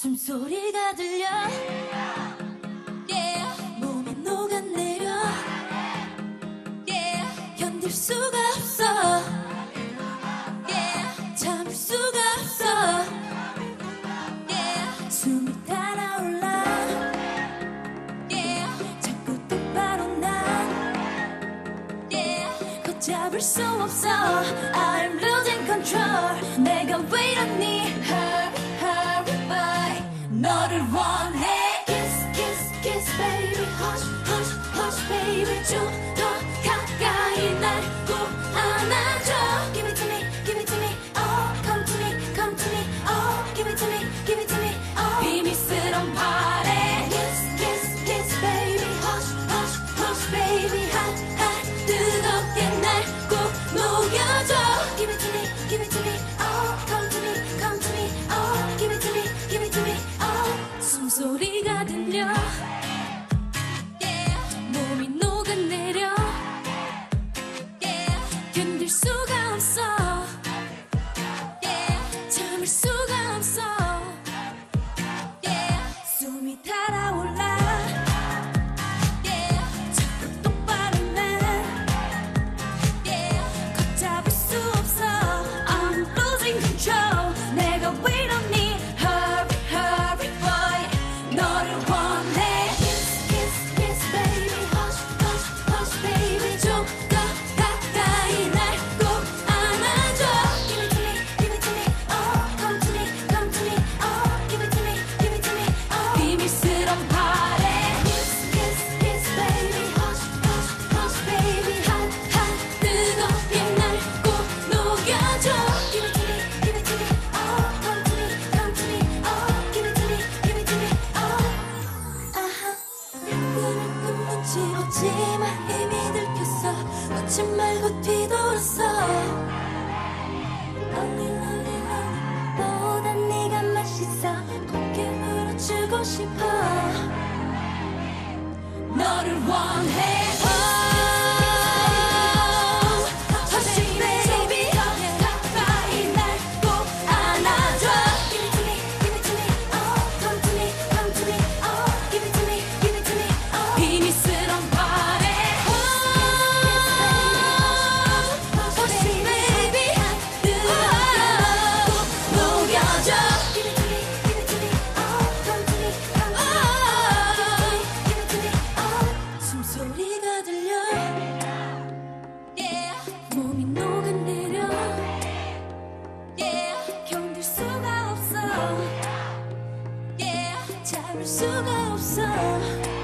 숨소리가 들려 yeah. 몸이 녹아내려 yeah. 견딜 수가 없어 yeah. 참을 수가 없어 yeah. 숨이 달아올라 yeah. 자꾸 똑바로 난 yeah. 걷잡을 수 없어 I'm losing control 내가 왜 이러니 너를 원해 Kiss, kiss, kiss baby Hush, hush, hush baby 좀 더 가까이 날 꼭 안아줘 Give it to me, give it to me Oh, come to me, come to me Oh, give it to me, give it to me Oh, 비밀스런 발에 Kiss, kiss, kiss baby Hush, hush, hush baby Hot, hot 뜨겁게 날 꼭 녹여줘 Give it to me, give it to me Oh, come to me, come to me Oh, give it to me, give it to me 숨소리가 들려 yeah. 몸이 녹아내려 yeah. 견딜 수가 없어 yeah. 참을 수가 없어 yeah. 숨이 달아올라 yeah. 자꾸 똑바로 난 yeah. 걷잡을 수 없어 I'm losing control 내가 왜 이러니 Hurry, hurry boy 너를 원해 Kiss, kiss, kiss baby Hush, hush, hush baby 좀 더 가까이 날 꼭 안아줘 Give it to me, give it to me Oh, come to me, come to me Oh, give it to me, give it to me Oh, 비밀스런 발에 Kiss, kiss, kiss baby Hush, hush, hush baby Hot, hot 뜨겁게 날 꼭 녹여줘 Give it to me, give it to me Oh, come to me, come to me Oh, give it to me, give it to me Oh, 아하 꿈을 묻지 없지만 힘이 들켰어 웃지 말고 뒤돌았어 보다 네가 맛있어 곱게 물어주고 싶어 너를 원해 Hush baby 가까이 날 꼭 안아줘 Give it to me, give it to me Oh, come to me, come to me Oh, give it to me, give it to me Oh, 비밀스런 발에 Hush baby 뜨겁게 꼭 녹여줘 Give it to me, give it to me Oh, come to me, come to me Give it to me, give it to me Oh, 숨소리가 들려 yeah. 몸이 녹아내려 yeah. 견딜 수가 없어 yeah. 참을 수가 없어